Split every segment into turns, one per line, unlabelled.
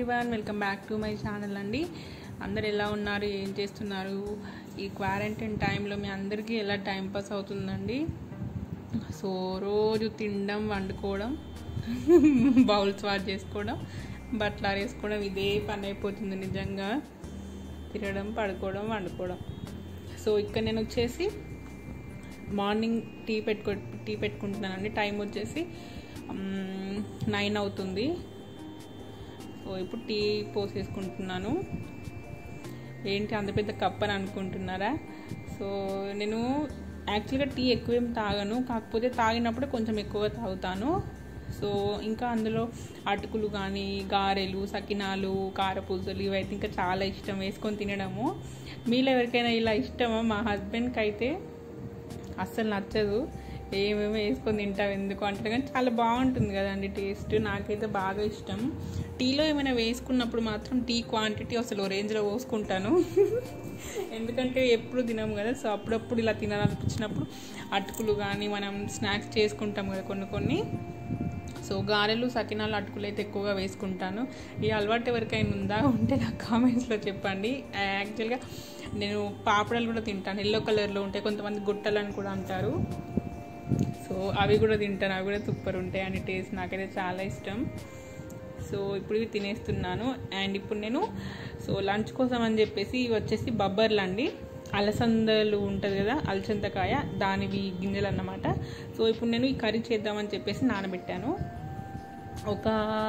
Everyone, welcome back to my channel అండి. అందరు ఎలా ఉన్నారు, ఏం చేస్తున్నారు? ఈ క్వారంటైన్ టైంలో మీ అందరికీ ఎలా టైం పాస్ అవుతుందండి? సో రోజు తినడం, వండుకోవడం, బౌల్స్ వాష్ చేసుకోవడం, బట్టలు ఆరేసుకోవడం, ఇదే పని అయిపోతుంది నిజంగా. తినడం, పడుకోవడం, వండుకోవడం. సో ఇక్కడ నేను వచ్చేసి మార్నింగ్ టీ పెట్టుకుంటున్నానండి. టైం వచ్చేసి 9 అవుతుంది. సో ఇప్పుడు టీ పోసేసుకుంటున్నాను. ఏంటి అంత పెద్ద కప్ అని అనుకుంటున్నారా? సో నేను యాక్చువల్గా టీ ఎక్కువేం తాగను, కాకపోతే తాగినప్పుడు కొంచెం ఎక్కువగా తాగుతాను. సో ఇంకా అందులో అటుకులు కానీ, గారెలు, సకినాలు, కారపూసలు ఇవైతే ఇంకా చాలా ఇష్టం వేసుకొని తినడము. మీలో ఎవరికైనా ఇలా ఇష్టమా? మా హస్బెండ్కి అయితే అస్సలు నచ్చదు. ఏమేమో వేసుకొని తింటావు ఎందుకు అంటారు, కానీ చాలా బాగుంటుంది కదండి టేస్ట్. నాకైతే బాగా ఇష్టం. టీలో ఏమైనా వేసుకున్నప్పుడు మాత్రం టీ క్వాంటిటీ అసలు రేంజ్లో పోసుకుంటాను. ఎందుకంటే ఎప్పుడు తినము కదా. సో అప్పుడప్పుడు ఇలా తినాలనిపించినప్పుడు అటుకులు కానీ మనం స్నాక్స్ చేసుకుంటాం కదా కొన్ని. సో గారెలు, సకినాలు, అటుకులు అయితే ఎక్కువగా వేసుకుంటాను. ఈ అలవాటు ఎవరికైనా ఉంటే నాకు కామెంట్స్లో చెప్పండి. యాక్చువల్గా నేను పాపడాలు కూడా తింటాను, ఎల్లో కలర్లో ఉంటాయి, కొంతమంది గుట్టలు అని కూడా అంటారు. సో అవి కూడా తింటాను, అవి కూడా సూపర్ ఉంటాయి అని టేస్ట్. నాకైతే చాలా ఇష్టం. సో ఇప్పుడు ఇవి తినేస్తున్నాను. అండ్ ఇప్పుడు నేను లంచ్ కోసం అని చెప్పేసి ఇవి వచ్చేసి బబ్బర్లు అండి, అలసందలు ఉంటుంది కదా, అలసందకాయ, దానివి గింజలు అన్నమాట. సో ఇప్పుడు నేను ఈ కర్రీ చేద్దామని చెప్పేసి నానబెట్టాను. ఒక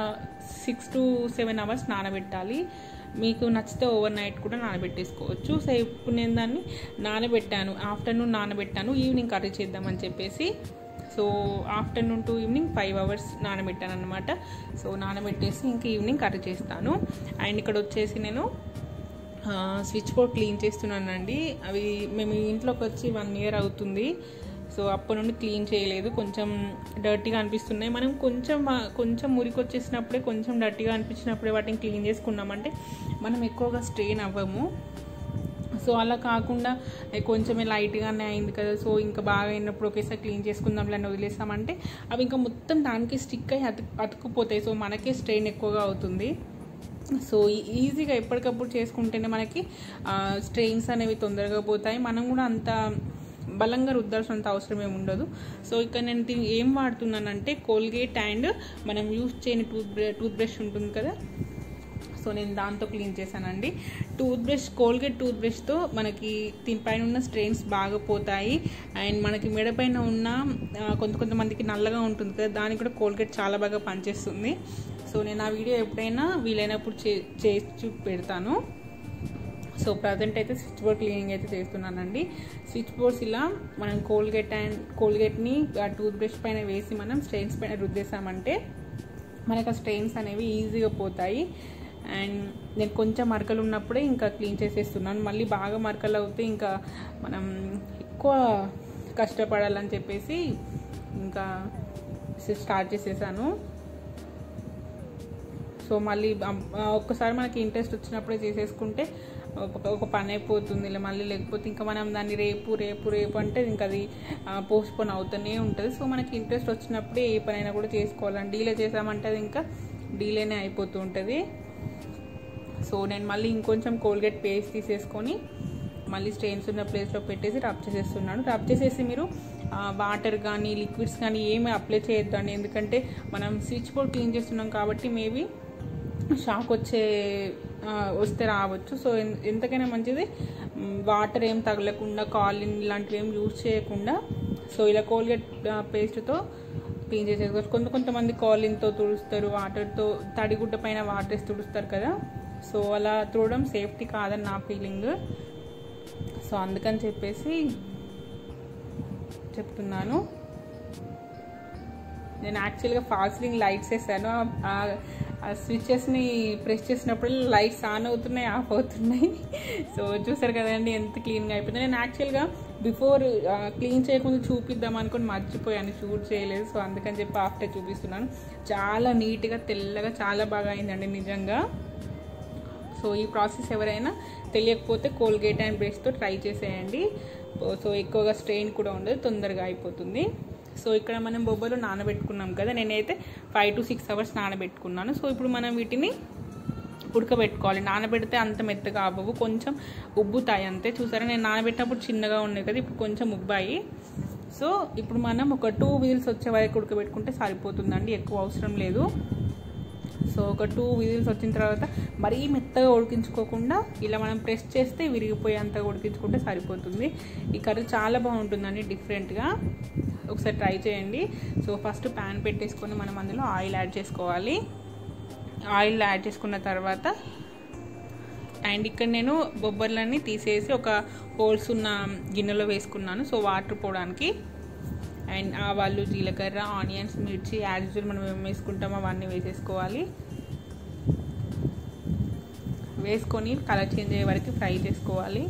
6 to 7 hours నానబెట్టాలి. మీకు నచ్చితే ఓవర్ నైట్ కూడా నానబెట్టేసుకోవచ్చు. సో ఇప్పుడు నేను దాన్ని నానబెట్టాను, ఆఫ్టర్నూన్ నానబెట్టాను, ఈవినింగ్ కర్రీ చేద్దామని చెప్పేసి. So afternoon to evening 5 hours నానబెట్టాను అనమాట. సో నానబెట్టేసి ఇంక ఈవినింగ్ కర్రీ చేస్తాను. అండ్ ఇక్కడ వచ్చేసి నేను స్విచ్ బోర్డ్ క్లీన్ చేస్తున్నానండి. అవి మేము ఇంట్లోకి వచ్చి 1 year అవుతుంది. సో అప్పటి నుండి క్లీన్ చేయలేదు, కొంచెం డర్టీగా అనిపిస్తున్నాయి. మనం కొంచెం మురికి వచ్చేసినప్పుడే, కొంచెం డర్టీగా అనిపించినప్పుడే వాటిని క్లీన్ చేసుకున్నామంటే మనం ఎక్కువగా స్ట్రెయిన్ అవ్వము. సో అలా కాకుండా కొంచెమే లైట్గానే అయింది కదా, సో ఇంకా బాగా అయినప్పుడు ఒకేసారి క్లీన్ చేసుకుందాంలే అని వదిలేసామంటే అవి ఇంకా మొత్తం దానికి స్టిక్ అయ్యి అతుక్కుపోతాయి. సో మనకే స్ట్రెయిన్ ఎక్కువగా అవుతుంది. సో ఈజీగా ఎప్పటికప్పుడు చేసుకుంటేనే మనకి స్ట్రెయిన్స్ అనేవి తొందరగా పోతాయి. మనం కూడా అంత బలంగా రుద్దాల్సినంత అవసరం ఏమి ఉండదు. సో ఇక్కడ నేను ఏం వాడుతున్నానంటే కోల్గేట్ అండ్ మనం యూజ్ చేయని టూత్ బ్రష్ ఉంటుంది కదా, సో నేను దాంతో క్లీన్ చేశానండి. కోల్గేట్ టూత్ బ్రష్తో మనకి దీనిపైన ఉన్న స్ట్రెయిన్స్ బాగా పోతాయి. అండ్ మనకి మెడపైన ఉన్న కొంతమందికి నల్లగా ఉంటుంది కదా, దానికి కూడా కోల్గేట్ చాలా బాగా పనిచేస్తుంది. సో నేను ఆ వీడియో ఎప్పుడైనా వీలైనప్పుడు చేసి పెడతాను. సో ప్రజెంట్ అయితే స్విచ్ బోర్డ్ క్లీనింగ్ అయితే చేస్తున్నానండి. స్విచ్ బోర్డ్స్ ఇలా మనం కోల్గేట్ని టూత్ బ్రష్ పైన వేసి మనం స్ట్రెయిన్స్ పైన రుద్దేశామంటే మనకు ఆ స్ట్రెయిన్స్ అనేవి ఈజీగా పోతాయి. అండ్ నేను కొంచెం మరకలు ఉన్నప్పుడే ఇంకా క్లీన్ చేసేస్తున్నాను. మళ్ళీ బాగా మరకలు అవుతే ఇంకా మనం ఎక్కువ కష్టపడాలని చెప్పేసి ఇంకా స్టార్ట్ చేసేసాను. సో మళ్ళీ ఒక్కసారి మనకి ఇంట్రెస్ట్ వచ్చినప్పుడే చేసేసుకుంటే ఒక పని అయిపోతుంది. మళ్ళీ లేకపోతే ఇంకా మనం దాన్ని రేపు అంటే ఇంకా అది పోస్ట్పోన్ అవుతూనే ఉంటుంది. సో మనకి ఇంట్రెస్ట్ వచ్చినప్పుడే ఏ పనైనా కూడా చేసుకోవాలని, డీలే చేసామంటే అది ఇంకా డీలేనే అయిపోతూ ఉంటుంది. సో నేను మళ్ళీ ఇంకొంచెం కోల్గేట్ పేస్ట్ తీసేసుకొని మళ్ళీ స్ట్రెయిన్స్ ఉన్న ప్లేస్లో పెట్టేసి రబ్ చేసేస్తున్నాను. రబ్ చేసేసి మీరు వాటర్ కానీ లిక్విడ్స్ కానీ ఏమీ అప్లై చేయొద్దండి, ఎందుకంటే మనం స్విచ్ బోర్డ్ క్లీన్ చేస్తున్నాం కాబట్టి మేబీ షాక్ వస్తే రావచ్చు. సో ఎంతకైనా మంచిది వాటర్ ఏం తగలకుండా, కాలిన్ ఇలాంటివి ఏం యూజ్ చేయకుండా సో ఇలా కోల్గేట్ పేస్ట్తో క్లీన్ చేసేసుకోవచ్చు. కొంతమంది కాలిన్తో తుడుస్తారు, వాటర్తో తడిగుడ్డ పైన వాటర్ వేసి తుడుస్తారు కదా. సో అలా తుడడం సేఫ్టీ కాదని నా ఫీలింగ్. సో అందుకని చెప్పేసి చెప్తున్నాను. నేను యాక్చువల్గా ఫాస్టింగ్ లైట్స్ వేసాను. ఆ స్విచెస్ని ప్రెస్ చేసినప్పుడు లైట్స్ ఆన్ అవుతున్నాయి, ఆఫ్ అవుతున్నాయి. సో చూసారు కదండి ఎంత క్లీన్గా అయిపోయింది. నేను యాక్చువల్గా బిఫోర్ క్లీన్ చేయకుండా చూపిద్దాం అనుకుని మర్చిపోయాను, షూట్ చేయలేదు. సో అందుకని చెప్పి ఆఫ్టర్ చూపిస్తున్నాను. చాలా నీట్గా తెల్లగా చాలా బాగా అయిందండి నిజంగా. సో ఈ ప్రాసెస్ ఎవరైనా తెలియకపోతే కోల్గేట్ అండ్ బ్రష్తో ట్రై చేసేయండి. సో ఎక్కువగా స్ట్రెయిన్ కూడా ఉండదు, తొందరగా అయిపోతుంది. సో ఇక్కడ మనం బొబ్బలు నానబెట్టుకున్నాం కదా, నేనైతే 5 to 6 hours నానబెట్టుకున్నాను. సో ఇప్పుడు మనం వీటిని ఉడకబెట్టుకోవాలి. నానబెడితే అంత మెత్తగా అవ్వవు, కొంచెం ఉబ్బుతాయి అంతే. చూసారా నేను నానబెట్టినప్పుడు చిన్నగా ఉన్నాయి కదా, ఇప్పుడు కొంచెం ఉబ్బాయి. సో ఇప్పుడు మనం ఒక 2 విజిల్స్ వచ్చే వరకు ఉడకబెట్టుకుంటే సరిపోతుందండి, ఎక్కువ అవసరం లేదు. సో ఒక 2 విజిల్స్ వచ్చిన తర్వాత మరీ మెత్తగా ఉడికించుకోకుండా ఇలా మనం ప్రెస్ చేస్తే విరిగిపోయేంతగా ఉడికించుకుంటే సరిపోతుంది. ఈ కర్రీ చాలా బాగుంటుందండి, డిఫరెంట్గా. ఒకసారి ట్రై చేయండి. సో ఫస్ట్ ప్యాన్ పెట్టేసుకొని మనం అందులో ఆయిల్ యాడ్ చేసుకోవాలి. ఆయిల్ యాడ్ చేసుకున్న తర్వాత అండ్ ఇక్కడ నేను బొబ్బర్లన్నీ తీసేసి ఒక హోల్స్ ఉన్న గిన్నెలో వేసుకున్నాను, సో వాటర్ పోవడానికి. అండ్ ఆవాలు, జీలకర్ర, ఆనియన్స్, మిర్చి యాజ్ యూజువల్ మనం ఏం వేసుకుంటామో అవన్నీ వేసేసుకోవాలి. వేసుకొని కలర్ చేంజ్ అయ్యే వరకు ఫ్రై చేసుకోవాలి.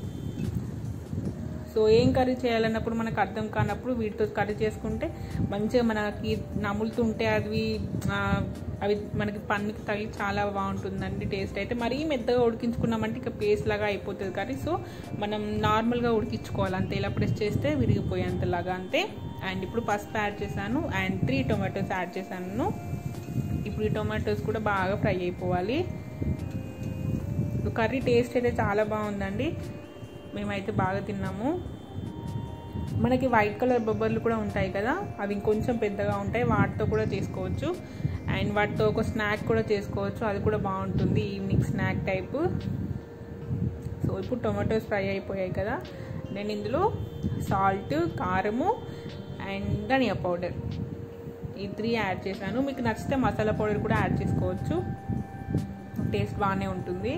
సో ఏం కర్రీ చేయాలన్నప్పుడు మనకు అర్థం కానప్పుడు వీటితో కర్రీ చేసుకుంటే మంచిగా మనకి నములుతుంటే అవి మనకి పన్నుకి తగిలి చాలా బాగుంటుందండి టేస్ట్ అయితే. మరీ మెత్తగా ఉడికించుకున్నామంటే ఇక పేస్ట్ లాగా అయిపోతుంది కర్రీ. సో మనం నార్మల్గా ఉడికించుకోవాలి అంతే, ఇలా ప్రెస్ చేస్తే విరిగిపోయేంతలాగా అంతే. అండ్ ఇప్పుడు పసుపు యాడ్ చేశాను అండ్ 3 టొమాటోస్ యాడ్ చేశాను. ఇప్పుడు ఈ టొమాటోస్ కూడా బాగా ఫ్రై అయిపోవాలి. కర్రీ టేస్ట్ అయితే చాలా బాగుందండి, మేమైతే బాగా తిన్నాము. మనకి వైట్ కలర్ బొబ్బర్లు కూడా ఉంటాయి కదా, అవి ఇంకొంచెం పెద్దగా ఉంటాయి, వాటితో కూడా చేసుకోవచ్చు. అండ్ వాటితో ఒక స్నాక్ కూడా చేసుకోవచ్చు, అది కూడా బాగుంటుంది, ఈవినింగ్ స్నాక్ టైపు. సో ఇప్పుడు టొమాటోస్ ఫ్రై అయిపోయాయి కదా, నేను ఇందులో సాల్ట్, కారము అండ్ ధనియా పౌడర్ ఈ 3 యాడ్ చేశాను. మీకు నచ్చితే మసాలా పౌడర్ కూడా యాడ్ చేసుకోవచ్చు, టేస్ట్ బాగానే ఉంటుంది.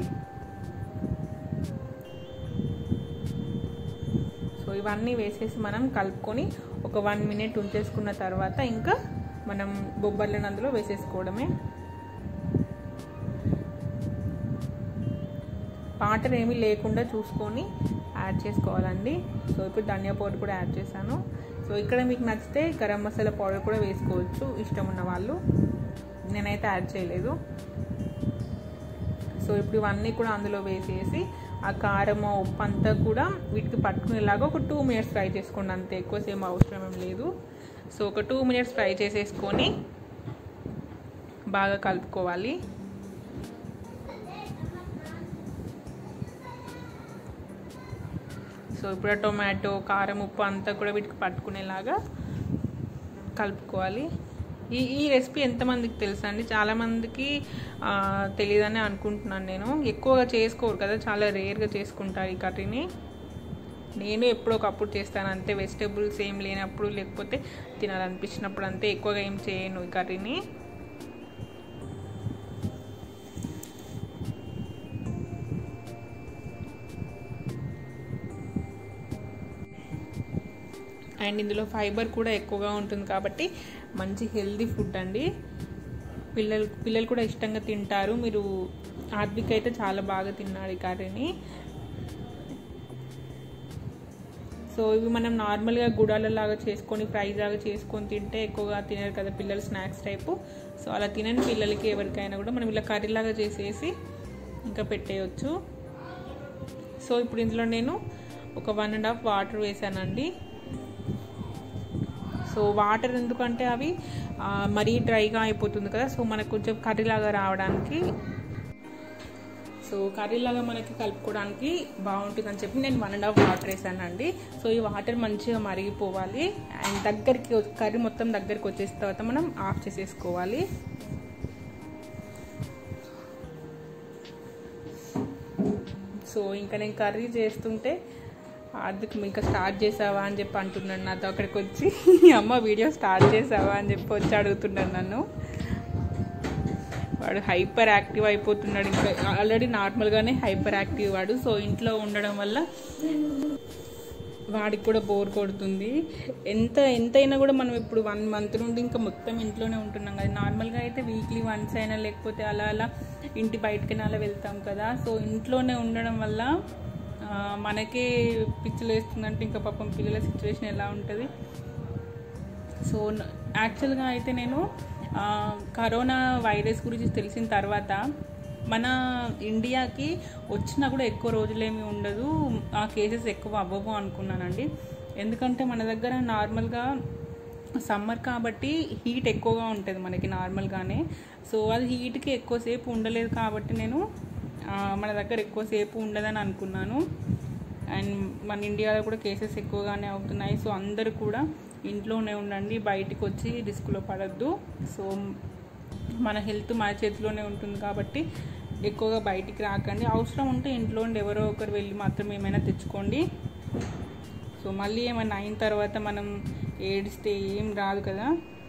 సో ఇవన్నీ వేసేసి మనం కలుపుకొని ఒక 1 మినిట్ ఉంచేసుకున్న తర్వాత ఇంకా మనం బొబ్బర్లను అందులో వేసేసుకోవడమే. వాటర్ ఏమీ లేకుండా చూసుకొని యాడ్ చేసుకోవాలండి. సో ఇప్పుడు ధనియా పౌడర్ కూడా యాడ్ చేశాను. సో ఇక్కడ మీకు నచ్చితే గరం మసాలా పౌడర్ కూడా వేసుకోవచ్చు, ఇష్టం ఉన్న వాళ్ళు. నేనైతే యాడ్ చేయలేదు. సో ఇప్పుడు ఇవన్నీ కూడా అందులో వేసేసి ఆ కారం, ఉప్పు అంతా కూడా వీటికి పట్టుకునేలాగా ఒక 2 మినిట్స్ ఫ్రై చేసుకోండి అంతే, ఎక్కువసేపు అవసరం ఏం లేదు. సో ఒక 2 మినిట్స్ ఫ్రై చేసేసుకొని బాగా కలుపుకోవాలి. సో ఇప్పుడు టొమాటో, కారం, ఉప్పు అంతా కూడా వీటికి పట్టుకునేలాగా కలుపుకోవాలి. ఈ రెసిపీ ఎంతమందికి తెలుసా అండి? చాలామందికి తెలియదని అనుకుంటున్నాను నేను. ఎక్కువగా చేసుకోరు కదా, చాలా రేర్గా చేసుకుంటారు ఈ కర్రీని. నేను ఎప్పుడో ఒకప్పుడు చేస్తాను అంతే, వెజిటేబుల్స్ ఏం లేనప్పుడు లేకపోతే తినాలనిపించినప్పుడు అంతే, ఎక్కువగా ఏం చేయను ఈ కర్రీని. అండ్ ఇందులో ఫైబర్ కూడా ఎక్కువగా ఉంటుంది కాబట్టి మంచి హెల్దీ ఫుడ్ అండి. పిల్లలు కూడా ఇష్టంగా తింటారు. మీరు ఆర్బిక్ అయితే చాలా బాగా తిన్నారు ఈ కర్రీని. సో ఇవి మనం నార్మల్గా గుడాలలాగా చేసుకొని ఫ్రై లాగా చేసుకొని తింటే ఎక్కువగా తినరు కదా పిల్లలు, స్నాక్స్ టైపు. సో అలా తినని పిల్లలకి ఎవరికైనా కూడా మనం ఇలా కర్రీలాగా చేసేసి ఇంకా పెట్టేయచ్చు. సో ఇప్పుడు ఇందులో నేను ఒక 1.5 వాటర్ వేసానండి. సో వాటర్ ఎందుకంటే అవి మరీ డ్రైగా అయిపోతుంది కదా, సో మనకు కొంచెం కర్రీలాగా రావడానికి, సో కర్రీలాగా మనకి కలుపుకోవడానికి బాగుంటుంది అని చెప్పి నేను 1.5 వాటర్ వేసానండి. సో ఈ వాటర్ మంచిగా మరిగిపోవాలి అండ్ కర్రీ మొత్తం దగ్గరికి వచ్చేసిన తర్వాత మనం ఆఫ్ చేసేసుకోవాలి. సో ఇంకా నేను కర్రీ చేస్తుంటే అందుకు ఇంకా స్టార్ట్ చేసావా అని చెప్పి అంటున్నాడు నాతో. అక్కడికి వచ్చి అమ్మ వీడియో స్టార్ట్ చేసావా అని చెప్పి వచ్చి అడుగుతున్నాడు నన్ను. వాడు హైపర్ యాక్టివ్ అయిపోతున్నాడు, ఇంకా ఆల్రెడీ నార్మల్గానే హైపర్ యాక్టివ్ వాడు. సో ఇంట్లో ఉండడం వల్ల వాడికి కూడా బోర్ కొడుతుంది. ఎంతైనా కూడా మనం ఇప్పుడు 1 మంత్ నుండి ఇంకా మొత్తం ఇంట్లోనే ఉంటున్నాం కదా. నార్మల్గా అయితే వీక్లీ వన్స్ అయినా లేకపోతే అలా ఇంటి బయటకైనా అలా వెళ్తాం కదా. సో ఇంట్లోనే ఉండడం వల్ల మనకే పిచ్చులు వేస్తుందంటే ఇంకా పాపం పిల్లల సిచ్యువేషన్ ఎలా ఉంటుంది. సో యాక్చువల్గా అయితే నేను కరోనా వైరస్ గురించి తెలిసిన తర్వాత మన ఇండియాకి వచ్చినా కూడా ఎక్కువ రోజులేమీ ఉండదు, ఆ కేసెస్ ఎక్కువ అవ్వవు అనుకున్నానండి. ఎందుకంటే మన దగ్గర నార్మల్గా సమ్మర్ కాబట్టి హీట్ ఎక్కువగా ఉంటుంది మనకి నార్మల్గానే. సో అది హీట్కి ఎక్కువసేపు ఉండలేదు కాబట్టి నేను మన దగ్గర ఎక్కువసేపు ఉండదని అనుకున్నాను. అండ్ మన ఇండియాలో కూడా కేసెస్ ఎక్కువగానే అవుతున్నాయి. సో అందరూ కూడా ఇంట్లోనే ఉండండి, బయటికి వచ్చి రిస్క్లో పడద్దు. సో మన హెల్త్ మన చేతిలోనే ఉంటుంది కాబట్టి ఎక్కువగా బయటికి రాకండి. అవసరం ఉంటే ఇంట్లో ఉండి ఎవరో ఒకరు వెళ్ళి మాత్రం ఏమైనా తెచ్చుకోండి. సో మళ్ళీ ఏమైనా అయిన తర్వాత మనం ఏడిస్తే ఏం రాదు కదా.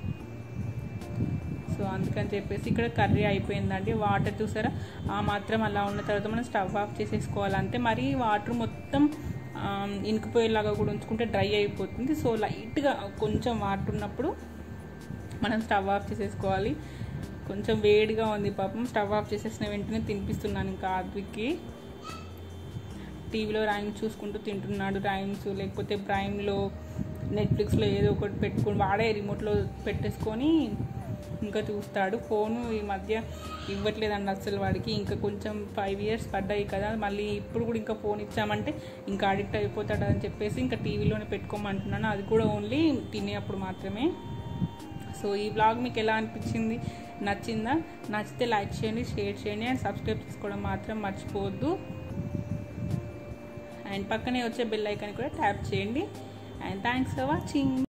సో అందుకని చెప్పేసి ఇక్కడ కర్రీ అయిపోయిందండి. వాటర్ చూసారా మాత్రం అలా ఉన్న తర్వాత మనం స్టవ్ ఆఫ్ చేసేసుకోవాలి అంతే. మరి వాటర్ మొత్తం ఇనుకుపోయేలాగా కూడా ఉంచుకుంటే డ్రై అయిపోతుంది. సో లైట్గా కొంచెం వాటర్ ఉన్నప్పుడు మనం స్టవ్ ఆఫ్ చేసేసుకోవాలి. కొంచెం వేడిగా ఉంది పాపం. స్టవ్ ఆఫ్ చేసేసిన వెంటనే తినిపిస్తున్నాను ఇంకా ఆద్విక్కి. టీవీలో రైమ్స్ చూసుకుంటూ తింటున్నాడు. రైమ్స్ లేకపోతే ప్రైమ్లో నెట్ఫ్లిక్స్లో ఏదో ఒకటి పెట్టుకొని వాడే రిమోట్లో పెట్టేసుకొని ఇంకా చూస్తాడు. ఫోను ఈ మధ్య ఇవ్వట్లేదండి అసలు వాడికి. ఇంకా కొంచెం 5 years పడ్డాయి కదా, మళ్ళీ ఇప్పుడు కూడా ఇంకా ఫోన్ ఇచ్చామంటే ఇంకా అడిక్ట్ అయిపోతాడు అని చెప్పేసి ఇంకా టీవీలోనే పెట్టుకోమంటున్నాను. అది కూడా ఓన్లీ తినేటప్పుడు మాత్రమే. సో ఈ వ్లాగ్ మీకు ఎలా అనిపించింది? నచ్చిందా? నచ్చితే లైక్ చేయండి, షేర్ చేయండి అండ్ సబ్స్క్రైబ్ చేసుకోవడం మాత్రం మర్చిపోవద్దు. అండ్ పక్కనే వచ్చే బెల్ ఐకాన్ కూడా ట్యాప్ చేయండి. And thanks for watching.